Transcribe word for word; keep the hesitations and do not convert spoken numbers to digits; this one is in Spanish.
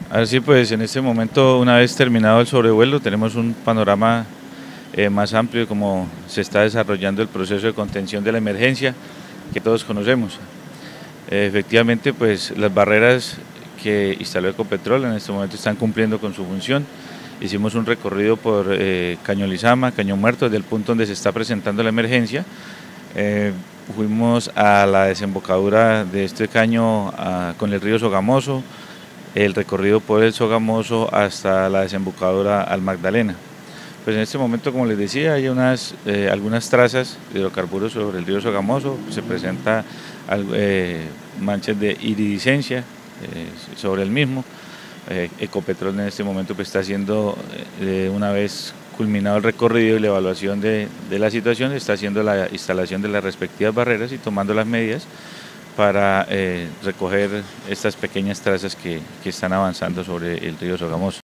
Así pues, en este momento, una vez terminado el sobrevuelo, tenemos un panorama eh, más amplio de cómo se está desarrollando el proceso de contención de la emergencia que todos conocemos. Eh, efectivamente, pues las barreras que instaló Ecopetrol en este momento están cumpliendo con su función. Hicimos un recorrido por eh, Caño Lizama, Caño Muerto, desde el punto donde se está presentando la emergencia. Eh, fuimos a la desembocadura de este caño a, con el río Sogamoso, el recorrido por el Sogamoso hasta la desembocadura al Magdalena. Pues en este momento, como les decía, hay unas, eh, algunas trazas de hidrocarburos sobre el río Sogamoso, se presenta eh, manchas de iridiscencia eh, sobre el mismo. Eh, Ecopetrol en este momento pues, está haciendo, eh, una vez culminado el recorrido y la evaluación de, de la situación, está haciendo la instalación de las respectivas barreras y tomando las medidas para eh, recoger estas pequeñas trazas que, que están avanzando sobre el río Sogamoso.